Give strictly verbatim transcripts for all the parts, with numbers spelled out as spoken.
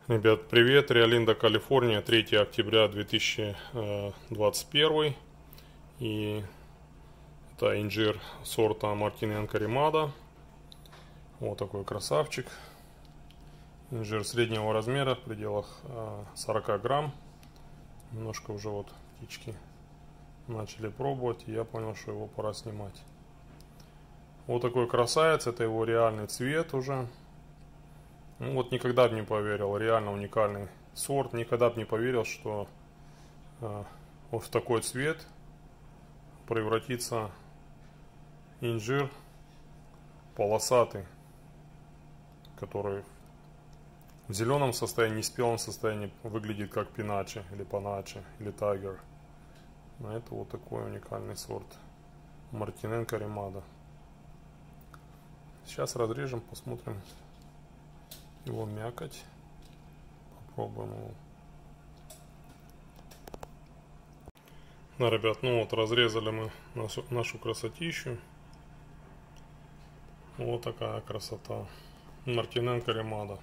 Ребят, привет! Риолинда, Калифорния, третьего октября две тысячи двадцать первого. И это инжир сорта Мартиненко Ремада. Вот такой красавчик. Инжир среднего размера в пределах сорока грамм. Немножко уже вот птички начали пробовать, и я понял, что его пора снимать. Вот такой красавец, это его реальный цвет уже. Ну вот никогда бы не поверил, реально уникальный сорт, никогда бы не поверил, что э, вот в такой цвет превратится инжир полосатый, который в зеленом состоянии, неспелом состоянии выглядит как пиначи или паначи или тайгер. А это вот такой уникальный сорт Мартиненко Ремада. Сейчас разрежем, посмотрим его мякоть. Попробуем его. Да, ребят, ну вот разрезали мы нашу, нашу красотищу. Вот такая красота. Мартиненко Ремада.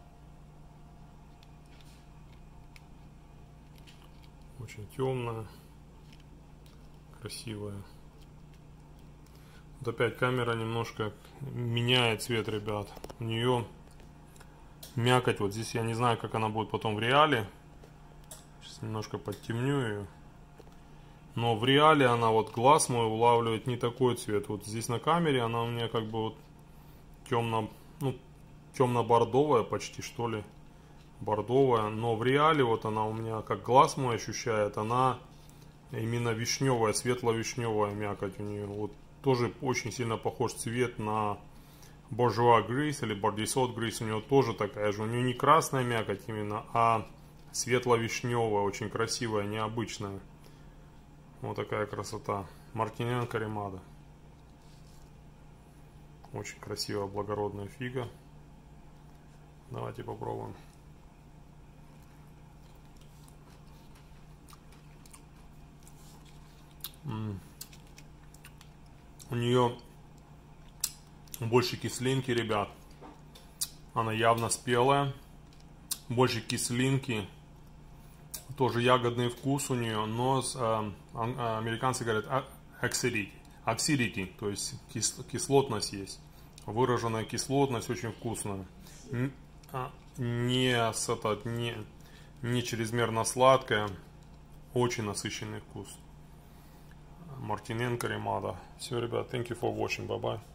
Очень темная, красивая. Вот опять камера немножко меняет цвет, ребят. У нее мякоть, вот здесь я не знаю, как она будет потом в реале. Сейчас немножко подтемню ее. Но в реале она, вот глаз мой улавливает не такой цвет. Вот здесь на камере она у меня как бы вот темно, ну, темно-бордовая почти, что ли. Бордовая. Но в реале вот она у меня, как глаз мой ощущает, она именно вишневая, светло-вишневая мякоть у нее. Вот тоже очень сильно похож цвет на Bourgeois Gris или Bardisot Gris. У него тоже такая же. У нее не красная мякоть именно, а светло-вишневая, очень красивая, необычная. Вот такая красота. Мартиненко Ремада. Очень красивая, благородная фига. Давайте попробуем. М-м. У нее больше кислинки, ребят. Она явно спелая. Больше кислинки. Тоже ягодный вкус у нее, но с, э, американцы говорят acidity, acidity, то есть кис, кислотность есть. Выраженная кислотность, очень вкусная. Не, с, это, не, не чрезмерно сладкая. Очень насыщенный вкус. Мартиненко Ремада. Все, ребят, thank you for watching. Bye bye.